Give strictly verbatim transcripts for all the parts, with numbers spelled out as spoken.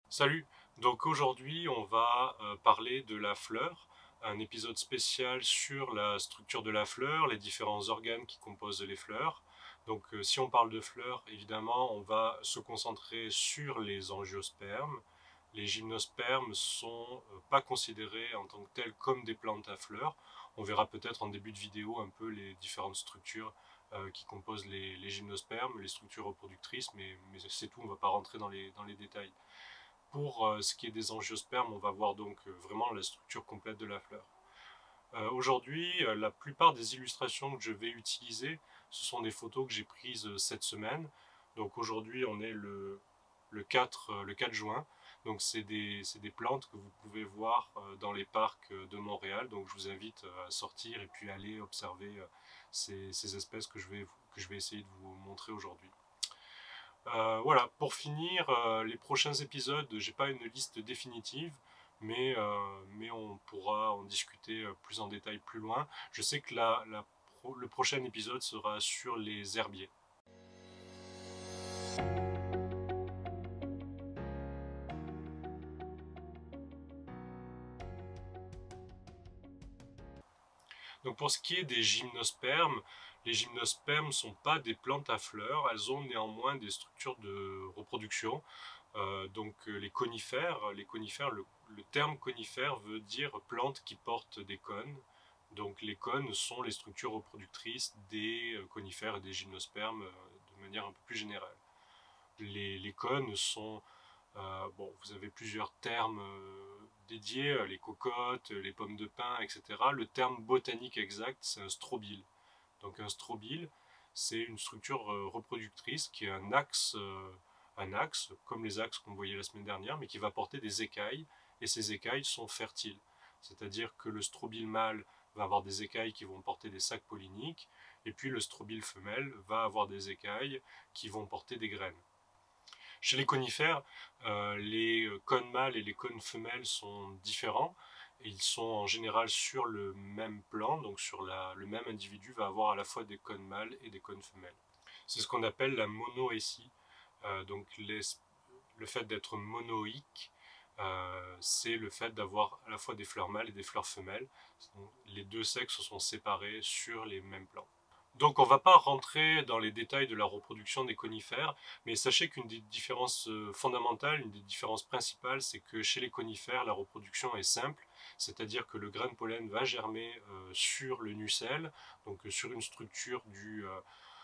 Salut, donc aujourd'hui on va euh, parler de la fleur, un épisode spécial sur la structure de la fleur, les différents organes qui composent les fleurs. Donc euh, si on parle de fleurs, évidemment on va se concentrer sur les angiospermes. Les gymnospermes sont euh, pas considérés en tant que tels comme des plantes à fleurs. On verra peut-être en début de vidéo un peu les différentes structures euh, qui composent les, les gymnospermes, les structures reproductrices, mais, mais c'est tout, on ne va pas rentrer dans les, dans les détails. Pour euh, ce qui est des angiospermes, on va voir donc euh, vraiment la structure complète de la fleur. Euh, Aujourd'hui, euh, la plupart des illustrations que je vais utiliser, ce sont des photos que j'ai prises euh, cette semaine. Donc aujourd'hui, on est le, le quatre, euh, le quatre juin. Donc c'est des, c'est des plantes que vous pouvez voir euh, dans les parcs euh, de Montréal. Donc je vous invite euh, à sortir et puis aller observer euh, ces, ces espèces que je, vais, que je vais essayer de vous montrer aujourd'hui. Euh, voilà, pour finir, euh, les prochains épisodes, j'ai pas une liste définitive, mais, euh, mais on pourra en discuter euh, plus en détail plus loin. Je sais que la, la pro- le prochain épisode sera sur les herbiers. Donc pour ce qui est des gymnospermes, les gymnospermes ne sont pas des plantes à fleurs, elles ont néanmoins des structures de reproduction. Euh, donc euh, les conifères, les conifères le, le terme conifère veut dire plante qui porte des cônes. Donc les cônes sont les structures reproductrices des euh, conifères et des gymnospermes euh, de manière un peu plus générale. Les, les cônes sont, euh, bon, vous avez plusieurs termes euh, dédiés, euh, les cocottes, les pommes de pin, et cetera. Le terme botanique exact, c'est un strobile. Donc un strobile, c'est une structure euh, reproductrice qui est un axe, euh, un axe, comme les axes qu'on voyait la semaine dernière, mais qui va porter des écailles, et ces écailles sont fertiles. C'est-à-dire que le strobile mâle va avoir des écailles qui vont porter des sacs polliniques, et puis le strobile femelle va avoir des écailles qui vont porter des graines. Chez les conifères, euh, les cônes mâles et les cônes femelles sont différents. Et ils sont en général sur le même plan, donc sur la, le même individu va avoir à la fois des cônes mâles et des cônes femelles. C'est ce qu'on appelle la monoétie. Euh, donc les, le fait d'être monoïque, euh, c'est le fait d'avoir à la fois des fleurs mâles et des fleurs femelles. Donc, les deux sexes sont séparés sur les mêmes plans. Donc on ne va pas rentrer dans les détails de la reproduction des conifères, mais sachez qu'une des différences euh, fondamentales, une des différences principales, c'est que chez les conifères, la reproduction est simple, c'est-à-dire que le grain de pollen va germer euh, sur le nucelle, donc euh, sur une structure du, euh,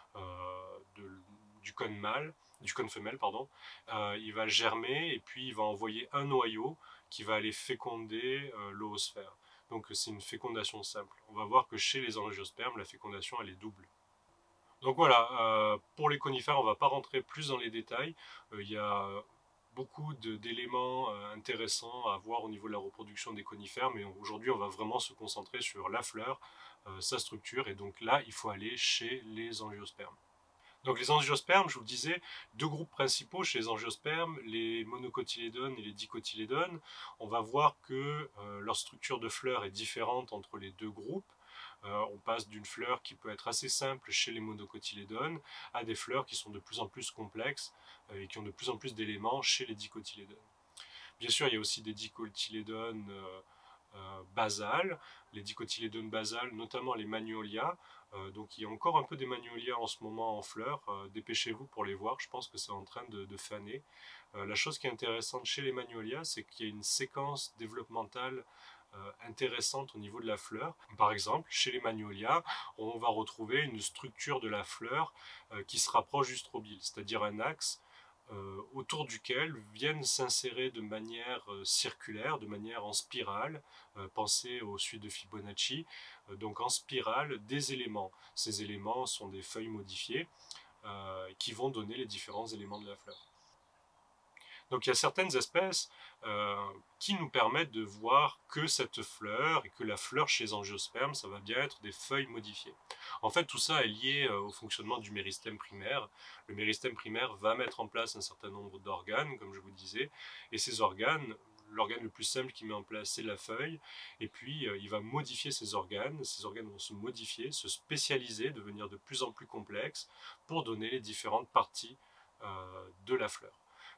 euh, de, du cône mâle, du cône femelle, pardon. Euh, il va germer et puis il va envoyer un noyau qui va aller féconder euh, l'oosphère. Donc c'est une fécondation simple. On va voir que chez les angiospermes, la fécondation elle est double. Donc voilà, euh, pour les conifères, on ne va pas rentrer plus dans les détails. Euh, il y a beaucoup d'éléments euh, intéressants à voir au niveau de la reproduction des conifères, mais aujourd'hui on va vraiment se concentrer sur la fleur, euh, sa structure, et donc là il faut aller chez les angiospermes. Donc les angiospermes, je vous le disais, deux groupes principaux chez les angiospermes, les monocotylédones et les dicotylédones. On va voir que euh, leur structure de fleur est différente entre les deux groupes. Euh, on passe d'une fleur qui peut être assez simple chez les monocotylédones à des fleurs qui sont de plus en plus complexes euh, et qui ont de plus en plus d'éléments chez les dicotylédones. Bien sûr, il y a aussi des dicotylédones euh, euh, basales, les dicotylédones basales, notamment les magnolias. Euh, donc il y a encore un peu des magnolias en ce moment en fleurs. Euh, dépêchez-vous pour les voir, je pense que c'est en train de, de faner. Euh, la chose qui est intéressante chez les magnolias, c'est qu'il y a une séquence développementale euh, intéressante au niveau de la fleur. Par exemple, chez les magnolias, on va retrouver une structure de la fleur euh, qui se rapproche du strobile, c'est-à-dire un axe euh, autour duquel viennent s'insérer de manière euh, circulaire, de manière en spirale, euh, pensez aux suites de Fibonacci, euh, donc en spirale des éléments. Ces éléments sont des feuilles modifiées euh, qui vont donner les différents éléments de la fleur. Donc il y a certaines espèces euh, qui nous permettent de voir que cette fleur et que la fleur chez les angiospermes, ça va bien être des feuilles modifiées. En fait, tout ça est lié euh, au fonctionnement du méristème primaire. Le méristème primaire va mettre en place un certain nombre d'organes, comme je vous disais, et ces organes, l'organe le plus simple qui met en place, c'est la feuille, et puis euh, il va modifier ces organes, ces organes vont se modifier, se spécialiser, devenir de plus en plus complexes, pour donner les différentes parties euh, de la fleur.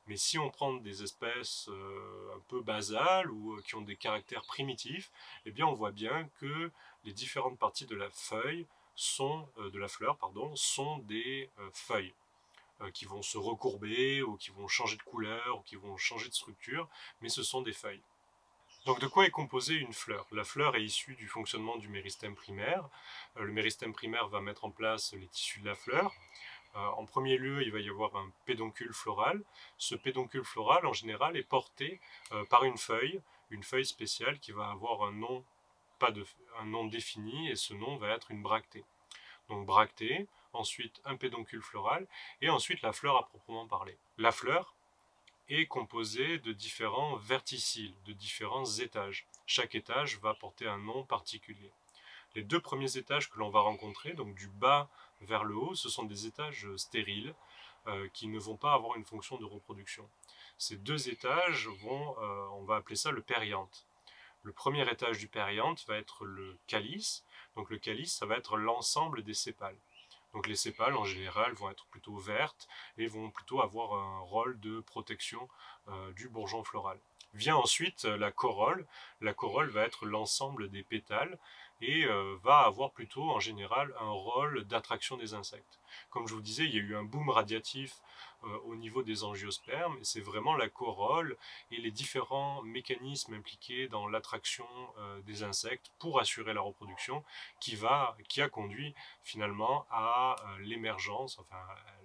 Mais si on prend des espèces euh, un peu basales ou euh, qui ont des caractères primitifs, eh bien on voit bien que les différentes parties de la feuille sont, euh, de la fleur, pardon, sont des euh, feuilles euh, qui vont se recourber ou qui vont changer de couleur ou qui vont changer de structure, mais ce sont des feuilles. Donc de quoi est composée une fleur? La fleur est issue du fonctionnement du méristème primaire. Euh, le méristème primaire va mettre en place les tissus de la fleur. Euh, en premier lieu, il va y avoir un pédoncule floral. Ce pédoncule floral, en général, est porté euh, par une feuille, une feuille spéciale qui va avoir un nom, pas de, un nom défini, et ce nom va être une bractée. Donc bractée, ensuite un pédoncule floral, et ensuite la fleur à proprement parler. La fleur est composée de différents verticiles, de différents étages. Chaque étage va porter un nom particulier. Les deux premiers étages que l'on va rencontrer, donc du bas vers le haut, ce sont des étages stériles euh, qui ne vont pas avoir une fonction de reproduction. Ces deux étages vont, euh, on va appeler ça le périanthe. Le premier étage du périanthe va être le calice. Donc le calice, ça va être l'ensemble des sépales. Donc les sépales, en général, vont être plutôt vertes et vont plutôt avoir un rôle de protection euh, du bourgeon floral. Vient ensuite la corolle. La corolle va être l'ensemble des pétales et euh, va avoir plutôt en général un rôle d'attraction des insectes. Comme je vous disais, il y a eu un boom radiatif euh, au niveau des angiospermes et c'est vraiment la corolle et les différents mécanismes impliqués dans l'attraction euh, des insectes pour assurer la reproduction qui, va, qui a conduit finalement à euh, l'émergence, enfin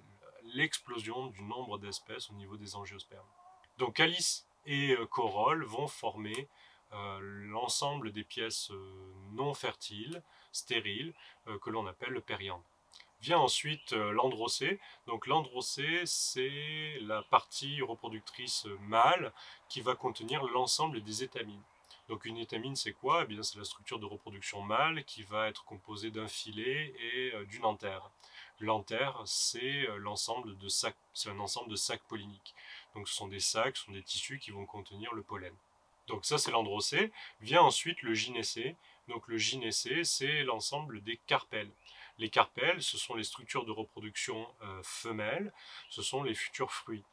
l'explosion du nombre d'espèces au niveau des angiospermes. Donc calice et euh, corolle vont former euh, l'ensemble des pièces euh, non fertiles, stériles, euh, que l'on appelle le périanthe. Vient ensuite euh, l'androcée. Donc l'androcée, c'est la partie reproductrice mâle qui va contenir l'ensemble des étamines. Donc une étamine, c'est quoi? Eh bien, c'est la structure de reproduction mâle qui va être composée d'un filet et euh, d'une anthère. L'anthère, c'est euh, l'ensemble de sacs, c'est un ensemble de sacs polliniques. Donc ce sont des sacs, ce sont des tissus qui vont contenir le pollen. Donc ça, c'est l'androcée. Vient ensuite le gynécée. Donc le gynécée, c'est l'ensemble des carpelles. Les carpelles, ce sont les structures de reproduction euh, femelles, ce sont les futurs fruits.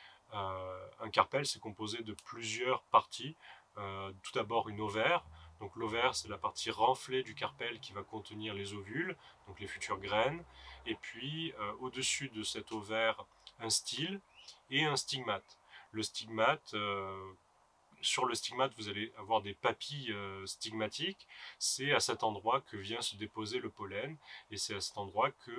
Euh, un carpelle, c'est composé de plusieurs parties. Euh, tout d'abord une ovaire. Donc l'ovaire, c'est la partie renflée du carpelle qui va contenir les ovules, donc les futures graines. Et puis euh, au-dessus de cet ovaire, un style et un stigmate. Le stigmate, euh, sur le stigmate, vous allez avoir des papilles euh, stigmatiques. C'est à cet endroit que vient se déposer le pollen. Et c'est à cet endroit que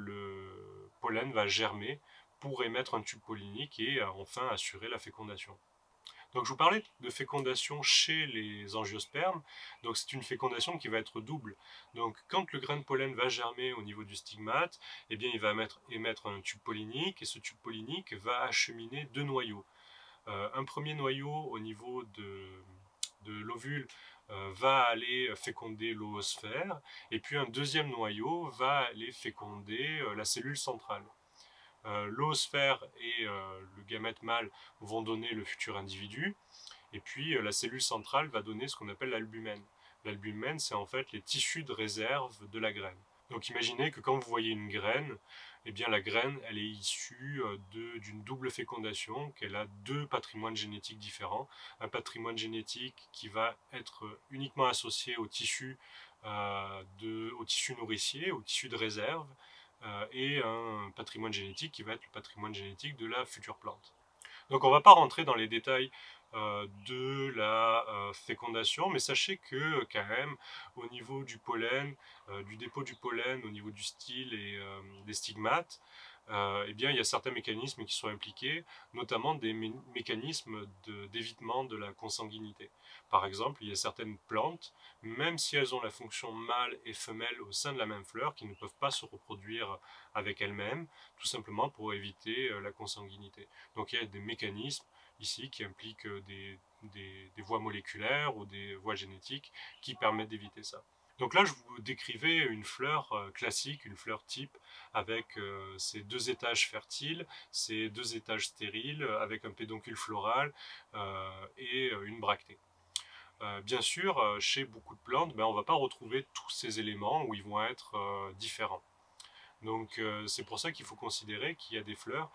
le pollen va germer pour émettre un tube pollinique et euh, enfin assurer la fécondation. Donc je vous parlais de fécondation chez les angiospermes. Donc c'est une fécondation qui va être double. Donc quand le grain de pollen va germer au niveau du stigmate, eh bien il va émettre, émettre un tube pollinique et ce tube pollinique va acheminer deux noyaux. Euh, un premier noyau au niveau de, de l'ovule euh, va aller féconder l'oosphère et puis un deuxième noyau va aller féconder euh, la cellule centrale. Euh, l'oosphère et euh, le gamète mâle vont donner le futur individu et puis euh, la cellule centrale va donner ce qu'on appelle l'albumène. L'albumène, c'est en fait les tissus de réserve de la graine. Donc imaginez que quand vous voyez une graine, eh bien la graine, elle est issue d'une double fécondation, qu'elle a deux patrimoines génétiques différents. Un patrimoine génétique qui va être uniquement associé au tissu, euh, de, au tissu nourricier, au tissu de réserve, euh, et un patrimoine génétique qui va être le patrimoine génétique de la future plante. Donc on ne va pas rentrer dans les détails euh, de la euh, fécondation, mais sachez que quand même au niveau du pollen, euh, du dépôt du pollen, au niveau du style et euh, des stigmates, euh, eh bien, il y a certains mécanismes qui sont impliqués, notamment des mé mécanismes d'évitement de, de la consanguinité. Par exemple, il y a certaines plantes, même si elles ont la fonction mâle et femelle au sein de la même fleur, qui ne peuvent pas se reproduire avec elles-mêmes, tout simplement pour éviter euh, la consanguinité. Donc il y a des mécanismes ici qui impliquent des, des, des voies moléculaires ou des voies génétiques qui permettent d'éviter ça. Donc là, je vous décrivais une fleur euh, classique, une fleur type, avec euh, ces deux étages fertiles, ces deux étages stériles, avec un pédoncule floral euh, et euh, une bractée. Euh, bien sûr, euh, chez beaucoup de plantes, ben, on ne va pas retrouver tous ces éléments où ils vont être euh, différents. Donc euh, c'est pour ça qu'il faut considérer qu'il y a des fleurs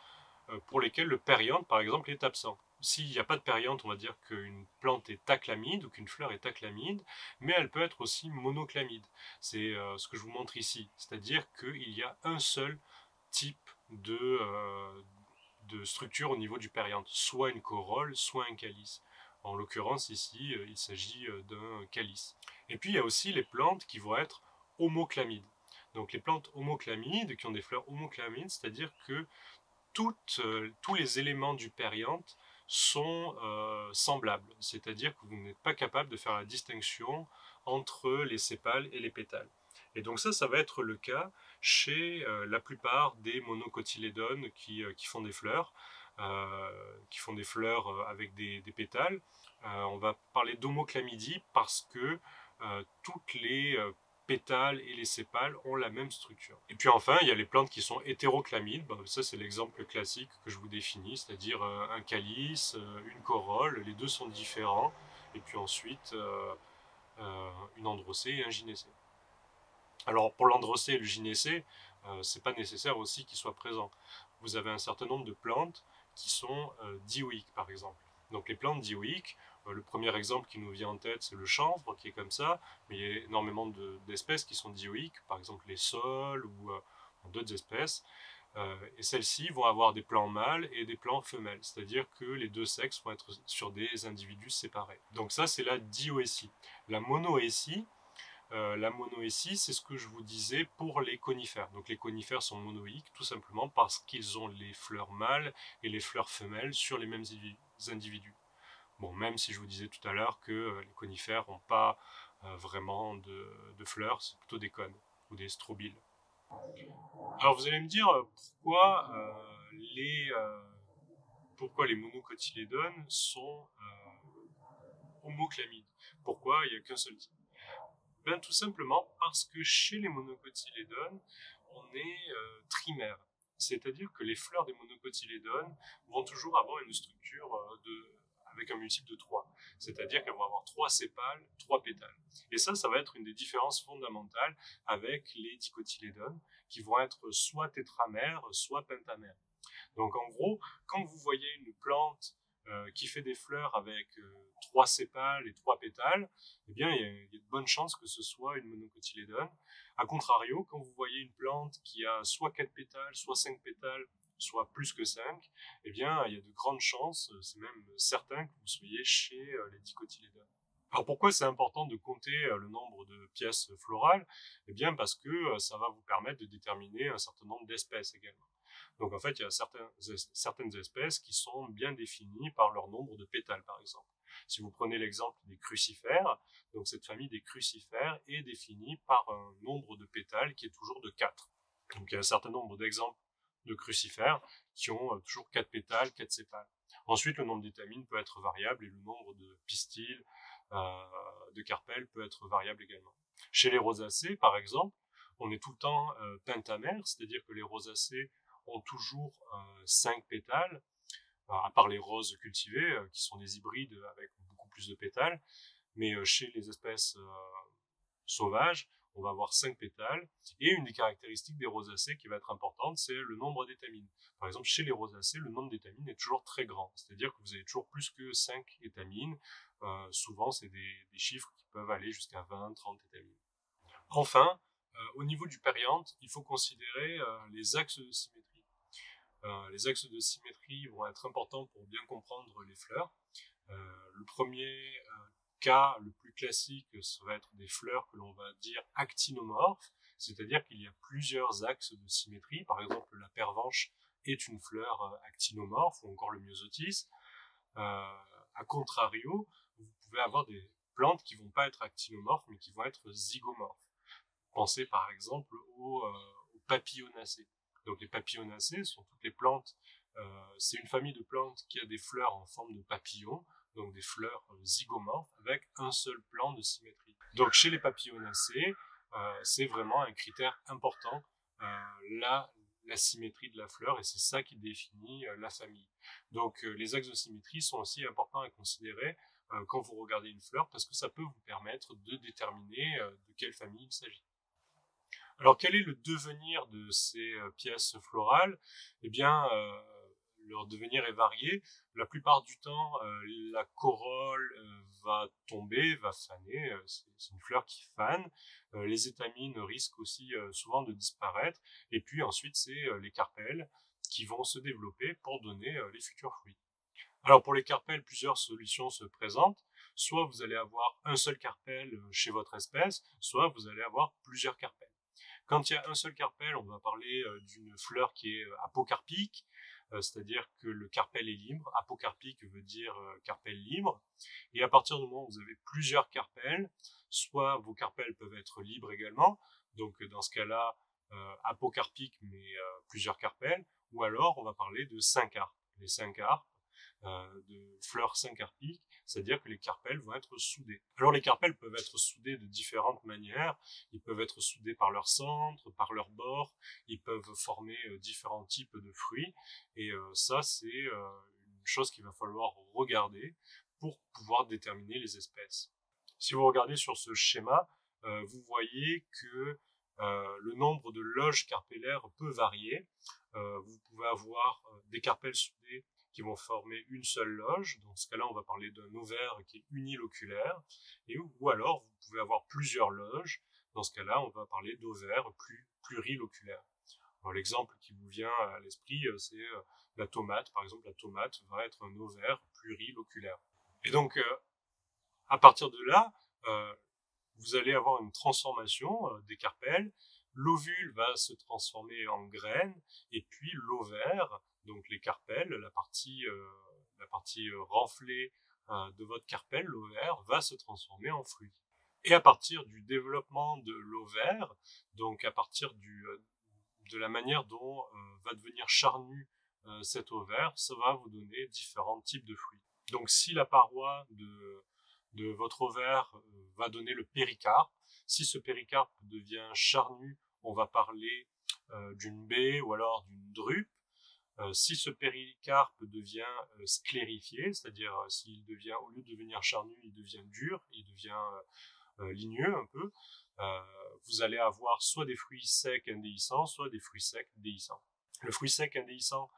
pour lesquels le périanthe, par exemple, est absent. S'il n'y a pas de périanthe, on va dire qu'une plante est aclamide ou qu'une fleur est aclamide, mais elle peut être aussi monoclamide. C'est euh, ce que je vous montre ici, c'est-à-dire qu'il y a un seul type de, euh, de structure au niveau du périanthe, soit une corolle, soit un calice. En l'occurrence ici, il s'agit d'un calice. Et puis il y a aussi les plantes qui vont être homoclamides. Donc les plantes homoclamides qui ont des fleurs homoclamides, c'est-à-dire que toutes, euh, tous les éléments du périanthe sont euh, semblables, c'est-à-dire que vous n'êtes pas capable de faire la distinction entre les sépales et les pétales. Et donc ça, ça va être le cas chez euh, la plupart des monocotylédones qui, euh, qui font des fleurs, euh, qui font des fleurs euh, avec des, des pétales. Euh, on va parler d'homoclamidie parce que euh, toutes les euh, pétales et les sépales ont la même structure. Et puis enfin, il y a les plantes qui sont hétéroclamides. Bon, ça, c'est l'exemple classique que je vous définis, c'est-à-dire euh, un calice, euh, une corolle. Les deux sont différents. Et puis ensuite, euh, euh, une androcée et un gynécée. Alors, pour l'androcée et le gynécée, euh, c'est pas nécessaire aussi qu'ils soient présents. Vous avez un certain nombre de plantes qui sont euh, dioïques, par exemple. Donc, les plantes dioïques, euh, le premier exemple qui nous vient en tête, c'est le chanvre, qui est comme ça, mais il y a énormément d'espèces qui sont dioïques, par exemple les saules ou euh, d'autres espèces. Euh, et celles-ci vont avoir des plants mâles et des plants femelles, c'est-à-dire que les deux sexes vont être sur des individus séparés. Donc ça, c'est la dioécie. La monoécie, Euh, la monoécie, c'est ce que je vous disais pour les conifères. Donc les conifères sont monoïques tout simplement parce qu'ils ont les fleurs mâles et les fleurs femelles sur les mêmes individus. Bon, même si je vous disais tout à l'heure que euh, les conifères n'ont pas euh, vraiment de, de fleurs, c'est plutôt des cônes ou des strobiles. Alors vous allez me dire euh, pourquoi, euh, les, euh, pourquoi les monocotylédones sont euh, homoclamides. Pourquoi il n'y a qu'un seul type? Ben, tout simplement parce que chez les monocotylédones, on est euh, trimère. C'est-à-dire que les fleurs des monocotylédones vont toujours avoir une structure euh, de, avec un multiple de trois. C'est-à-dire qu'elles vont avoir trois sépales, trois pétales. Et ça, ça va être une des différences fondamentales avec les dicotylédones, qui vont être soit tétramères, soit pentamères. Donc en gros, quand vous voyez une plante euh, qui fait des fleurs avec euh, trois sépales et trois pétales, eh bien, il y, a, il y a de bonnes chances que ce soit une monocotylédone. A contrario, quand vous voyez une plante qui a soit quatre pétales, soit cinq pétales, soit plus que cinq, eh bien, il y a de grandes chances, c'est même certain que vous soyez chez euh, les dicotylédones. Alors pourquoi c'est important de compter euh, le nombre de pièces florales? Eh bien, parce que euh, ça va vous permettre de déterminer un certain nombre d'espèces également. Donc en fait, il y a certains, certaines espèces qui sont bien définies par leur nombre de pétales, par exemple. Si vous prenez l'exemple des crucifères, donc cette famille des crucifères est définie par un nombre de pétales qui est toujours de quatre. Donc il y a un certain nombre d'exemples de crucifères qui ont toujours quatre pétales, quatre sépales. Ensuite, le nombre d'étamines peut être variable et le nombre de pistils, euh, de carpelles peut être variable également. Chez les rosacées, par exemple, on est tout le temps euh, pentamère, c'est-à-dire que les rosacées ont toujours euh, cinq pétales, euh, à part les roses cultivées, euh, qui sont des hybrides avec beaucoup plus de pétales. Mais euh, chez les espèces euh, sauvages, on va avoir cinq pétales. Et une des caractéristiques des rosacées qui va être importante, c'est le nombre d'étamines. Par exemple, chez les rosacées, le nombre d'étamines est toujours très grand. C'est-à-dire que vous avez toujours plus que cinq étamines. Euh, souvent, c'est des, des chiffres qui peuvent aller jusqu'à vingt, trente étamines. Enfin, euh, au niveau du périanthe, il faut considérer euh, les axes de symétrie. Euh, les axes de symétrie vont être importants pour bien comprendre les fleurs. Euh, le premier euh, cas, le plus classique, ça va être des fleurs que l'on va dire actinomorphes, c'est-à-dire qu'il y a plusieurs axes de symétrie. Par exemple, la pervenche est une fleur euh, actinomorphe, ou encore le myosotis. Euh, a contrario, vous pouvez avoir des plantes qui ne vont pas être actinomorphes, mais qui vont être zygomorphes. Pensez par exemple aux, euh, aux papillonacées. Donc les papillonacées sont toutes les plantes, euh, c'est une famille de plantes qui a des fleurs en forme de papillon, donc des fleurs euh, zygomorphes avec un seul plan de symétrie. Donc chez les papillonacées, euh, c'est vraiment un critère important, euh, la, la symétrie de la fleur, et c'est ça qui définit euh, la famille. Donc euh, les axes de symétrie sont aussi importants à considérer euh, quand vous regardez une fleur, parce que ça peut vous permettre de déterminer euh, de quelle famille il s'agit. Alors, quel est le devenir de ces euh, pièces florales? Eh bien, euh, leur devenir est varié. La plupart du temps, euh, la corolle euh, va tomber, va faner, euh, c'est une fleur qui fane. Euh, les étamines risquent aussi euh, souvent de disparaître. Et puis ensuite, c'est euh, les carpelles qui vont se développer pour donner euh, les futurs fruits. Alors pour les carpelles, plusieurs solutions se présentent. Soit vous allez avoir un seul carpelle chez votre espèce, soit vous allez avoir plusieurs carpelles. Quand il y a un seul carpelle, on va parler euh, d'une fleur qui est euh, apocarpique, euh, c'est-à-dire que le carpelle est libre. Apocarpique veut dire euh, carpelle libre. Et à partir du moment où vous avez plusieurs carpelles, soit vos carpelles peuvent être libres également, donc dans ce cas-là, euh, apocarpique mais euh, plusieurs carpelles, ou alors on va parler de syncarpe. Les syncarpes, euh, de fleurs syncarpiques, c'est-à-dire que les carpelles vont être soudées. Alors les carpelles peuvent être soudées de différentes manières. Ils peuvent être soudés par leur centre, par leur bord. Ils peuvent former euh, différents types de fruits. Et euh, ça, c'est euh, une chose qu'il va falloir regarder pour pouvoir déterminer les espèces. Si vous regardez sur ce schéma, euh, vous voyez que euh, le nombre de loges carpellaires peut varier. Euh, vous pouvez avoir euh, des carpelles soudées qui vont former une seule loge. Dans ce cas-là, on va parler d'un ovaire qui est uniloculaire. Et, ou alors, vous pouvez avoir plusieurs loges. Dans ce cas-là, on va parler d'ovaire plus, pluriloculaire. L'exemple qui vous vient à l'esprit, c'est euh, la tomate. Par exemple, la tomate va être un ovaire pluriloculaire. Et donc, euh, à partir de là, euh, vous allez avoir une transformation euh, des carpelles. L'ovule va se transformer en graine, et puis l'ovaire, donc les carpelles, la partie, euh, la partie euh, renflée euh, de votre carpelle, l'ovaire, va se transformer en fruit. Et à partir du développement de l'ovaire, donc à partir du, euh, de la manière dont euh, va devenir charnu euh, cet ovaire, ça va vous donner différents types de fruits. Donc si la paroi de, de votre ovaire euh, va donner le péricarpe, si ce péricarpe devient charnu, on va parler euh, d'une baie ou alors d'une drupe. Euh, si ce péricarpe devient euh, sclérifié, c'est-à-dire euh, s'il devient, au lieu de devenir charnu, il devient dur, il devient euh, ligneux un peu, euh, vous allez avoir soit des fruits secs indéhiscents, soit des fruits secs déhiscents. Le fruit sec indéhiscent,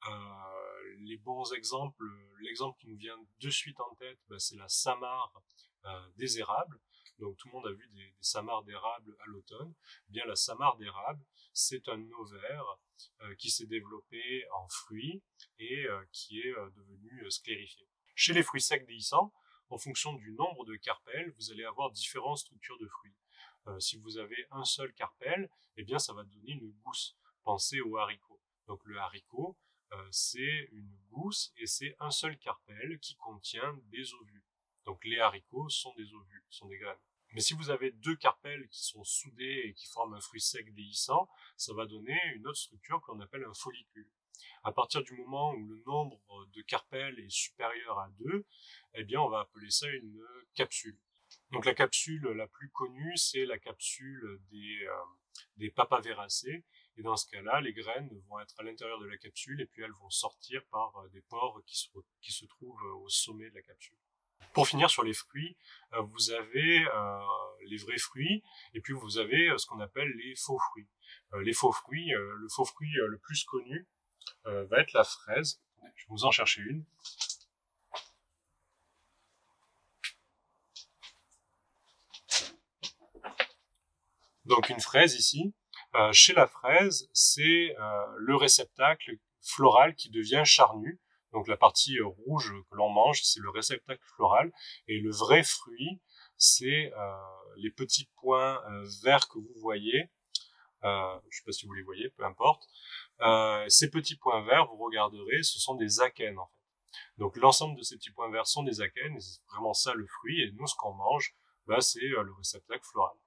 euh, les bons exemples, l'exemple qui nous vient de suite en tête, ben, c'est la samarre euh, des érables. Donc tout le monde a vu des, des samarres d'érable à l'automne. Eh bien la samarre d'érable, c'est un ovaire euh, qui s'est développé en fruit et euh, qui est euh, devenu euh, sclérifié. Chez les fruits secs déhiscents, en fonction du nombre de carpelles, vous allez avoir différentes structures de fruits. Euh, si vous avez un seul carpelle, eh bien ça va donner une gousse. Pensez au haricot. Donc le haricot, euh, c'est une gousse et c'est un seul carpelle qui contient des ovules. Donc les haricots sont des ovules, sont des graines. Mais si vous avez deux carpelles qui sont soudées et qui forment un fruit sec déhiscent, ça va donner une autre structure qu'on appelle un follicule. À partir du moment où le nombre de carpelles est supérieur à deux, eh bien on va appeler ça une capsule. Donc la capsule la plus connue, c'est la capsule des, euh, des papaveracées. Et dans ce cas-là, les graines vont être à l'intérieur de la capsule et puis elles vont sortir par euh, des pores qui se, qui se trouvent au sommet de la capsule. Pour finir sur les fruits, euh, vous avez euh, les vrais fruits et puis vous avez euh, ce qu'on appelle les faux fruits. Euh, les faux fruits, euh, le faux fruit euh, le plus connu euh, va être la fraise. Je vais vous en chercher une. Donc une fraise ici. Euh, chez la fraise, c'est euh, le réceptacle floral qui devient charnu. Donc la partie euh, rouge que l'on mange, c'est le réceptacle floral. Et le vrai fruit, c'est euh, les petits points euh, verts que vous voyez. Euh, je ne sais pas si vous les voyez, peu importe. Euh, ces petits points verts, vous regarderez, ce sont des akènes en fait. Donc l'ensemble de ces petits points verts sont des akènes, et c'est vraiment ça le fruit. Et nous, ce qu'on mange, bah, c'est euh, le réceptacle floral.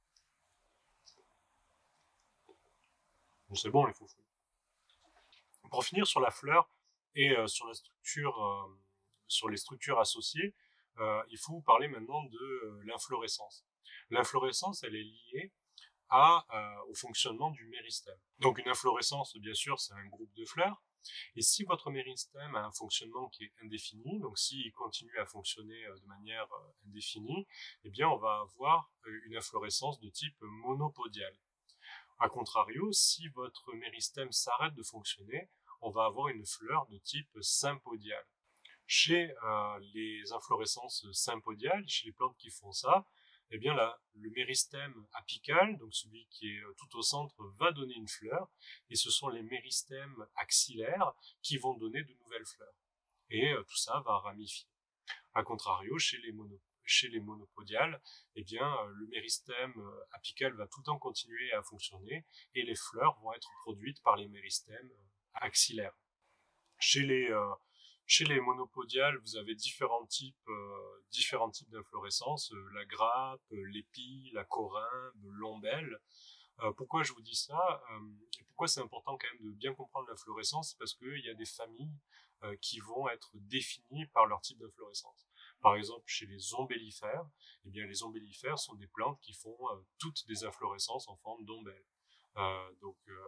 Donc c'est bon les faux fruits. Pour finir sur la fleur et euh, sur la structure, euh, sur les structures associées, euh, il faut vous parler maintenant de euh, l'inflorescence. L'inflorescence, elle est liée à, euh, au fonctionnement du méristème. Donc une inflorescence, bien sûr, c'est un groupe de fleurs. Et si votre méristème a un fonctionnement qui est indéfini, donc s'il continue à fonctionner euh, de manière euh, indéfinie, eh bien on va avoir euh, une inflorescence de type monopodiale. A contrario, si votre méristème s'arrête de fonctionner, on va avoir une fleur de type sympodiale. Chez euh, les inflorescences sympodiales, chez les plantes qui font ça, eh bien là, le méristème apical, donc celui qui est tout au centre, va donner une fleur, et ce sont les méristèmes axillaires qui vont donner de nouvelles fleurs. Et euh, tout ça va ramifier. A contrario, chez les, mono, chez les monopodiales, eh bien, euh, le méristème euh, apical va tout le temps continuer à fonctionner, et les fleurs vont être produites par les méristèmes euh, axillaires. Chez les euh, Chez les monopodiales, vous avez différents types, euh, différents types d'inflorescences, euh, la grappe, euh, l'épi, la corymbe, l'ombelle. Euh, pourquoi je vous dis ça euh, et pourquoi c'est important quand même de bien comprendre l'inflorescence? Parce qu'il y a des familles euh, qui vont être définies par leur type d'inflorescence. Par exemple, chez les ombellifères, eh bien, les ombellifères sont des plantes qui font euh, toutes des inflorescences en forme d'ombelle. Euh, donc, euh,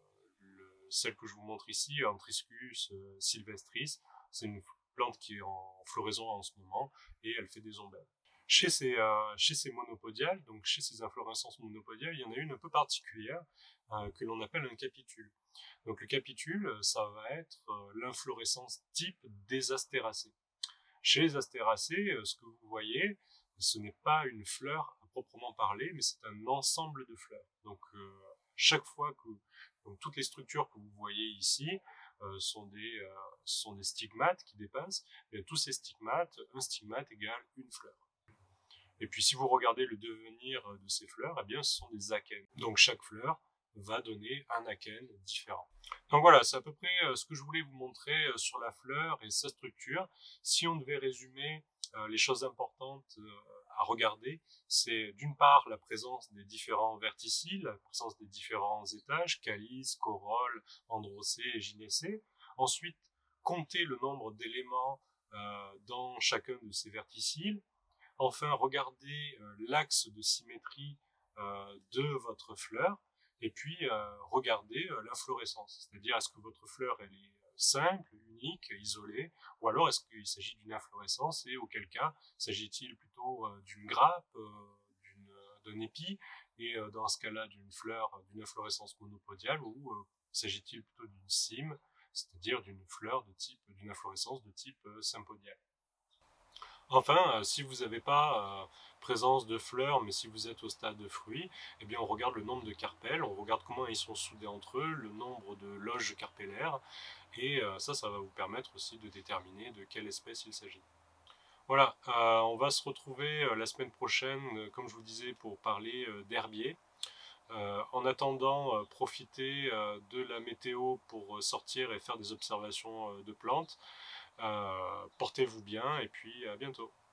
le, celle que je vous montre ici, Antriscus euh, sylvestris, c'est une plante qui est en floraison en ce moment et elle fait des ombelles. Chez ces, euh, chez ces monopodiales, donc chez ces inflorescences monopodiales, il y en a une un peu particulière euh, que l'on appelle un capitule. Donc le capitule, ça va être euh, l'inflorescence type des astéracées. Chez les astéracées, euh, ce que vous voyez, ce n'est pas une fleur à proprement parler, mais c'est un ensemble de fleurs. Donc euh, chaque fois que donc, toutes les structures que vous voyez ici, Euh, sont, des, euh, sont des stigmates qui dépassent, et tous ces stigmates, un stigmate égale une fleur. Et puis si vous regardez le devenir de ces fleurs, eh bien ce sont des akènes. Donc chaque fleur va donner un akène différent. Donc voilà, c'est à peu près ce que je voulais vous montrer sur la fleur et sa structure. Si on devait résumer euh, les choses importantes euh, à regarder, c'est d'une part la présence des différents verticilles, la présence des différents étages, calice, corolle, androcée et gynecée. Ensuite, compter le nombre d'éléments euh, dans chacun de ces verticilles. Enfin, regardez euh, l'axe de symétrie euh, de votre fleur. Et puis, euh, regardez euh, l'inflorescence. C'est-à-dire, est-ce que votre fleur, elle est simple, unique, isolée, ou alors est-ce qu'il s'agit d'une inflorescence, et auquel cas, s'agit-il plutôt euh, d'une grappe, euh, d'une, d'un épi, et euh, dans ce cas-là, d'une fleur, d'une inflorescence monopodiale, ou euh, s'agit-il plutôt d'une cyme, c'est-à-dire d'une fleur de type, d'une inflorescence de type euh, sympodiale. Enfin, euh, si vous n'avez pas euh, présence de fleurs, mais si vous êtes au stade de fruits, eh bien on regarde le nombre de carpelles, on regarde comment ils sont soudés entre eux, le nombre de loges carpellaires, et euh, ça, ça va vous permettre aussi de déterminer de quelle espèce il s'agit. Voilà, euh, on va se retrouver euh, la semaine prochaine, euh, comme je vous disais, pour parler euh, d'herbier. Euh, en attendant, euh, profitez euh, de la météo pour sortir et faire des observations euh, de plantes. Euh, portez-vous bien et puis à bientôt.